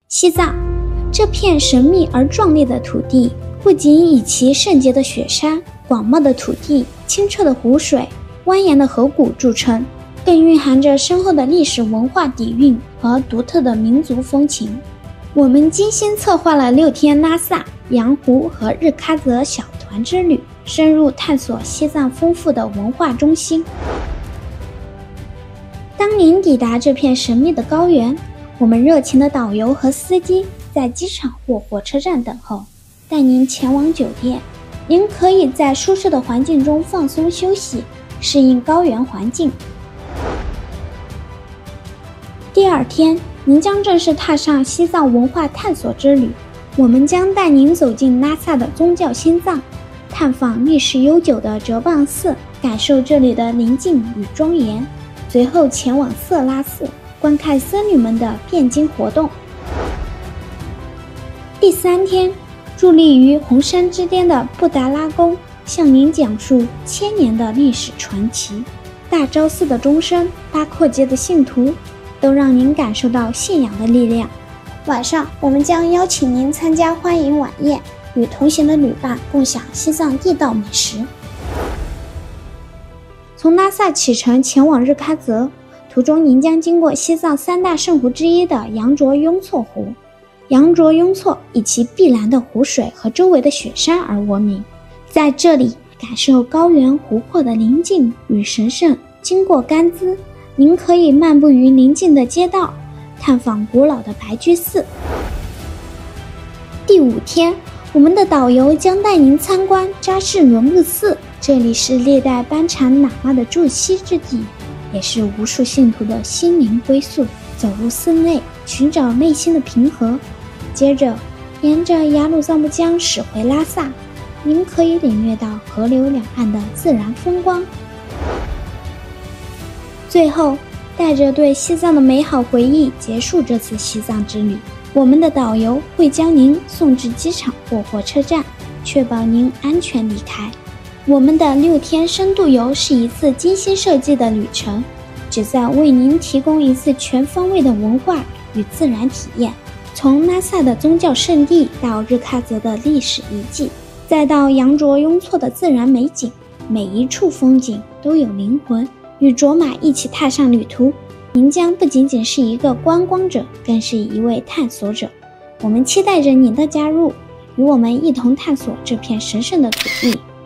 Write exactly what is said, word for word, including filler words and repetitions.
西藏，这片神秘而壮丽的土地，不仅以其圣洁的雪山、广袤的土地、清澈的湖水、蜿蜒的河谷著称，更蕴含着深厚的历史文化底蕴和独特的民族风情。我们精心策划了六天拉萨、羊湖和日喀则小团之旅，深入探索西藏丰富的文化中心。当您抵达这片神秘的高原，我们热情的导游和司机在机场或火车站等候，带您前往酒店。您可以在舒适的环境中放松休息，适应高原环境。第二天，您将正式踏上西藏文化探索之旅。我们将带您走进拉萨的宗教心脏，探访历史悠久的哲蚌寺，感受这里的宁静与庄严。随后前往色拉寺，观看僧侣们的辩经活动。第三天，伫立于红山之巅的布达拉宫向您讲述千年的历史传奇。大昭寺的钟声，八廓街的信徒，都让您感受到信仰的力量。晚上，我们将邀请您参加欢迎晚宴，与同行的旅伴共享西藏地道美食。从拉萨启程前往日喀则，途中您将经过西藏三大圣湖之一的羊卓雍措湖。羊卓雍措以其碧蓝的湖水和周围的雪山而闻名，在这里感受高原湖泊的宁静与神圣。经过甘孜，您可以漫步于宁静的街道，探访古老的白居寺。第五天，我们的导游将带您参观扎什伦木寺，这里是历代班禅喇嘛的驻锡之地，也是无数信徒的心灵归宿。走入寺内，寻找内心的平和。接着，沿着雅鲁藏布江驶回拉萨，您可以领略到河流两岸的自然风光。最后，带着对西藏的美好回忆结束这次西藏之旅。我们的导游会将您送至机场或火车站，确保您安全离开。我们的六天深度游是一次精心设计的旅程，旨在为您提供一次全方位的文化与自然体验。从拉萨的宗教圣地到日喀则的历史遗迹，再到羊卓雍措的自然美景，每一处风景都有灵魂。与卓玛一起踏上旅途，您将不仅仅是一个观光者，更是一位探索者。我们期待着您的加入，与我们一同探索这片神圣的土地。